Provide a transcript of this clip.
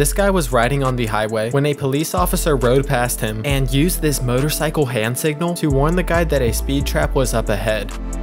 This guy was riding on the highway when a police officer rode past him and used this motorcycle hand signal to warn the guy that a speed trap was up ahead.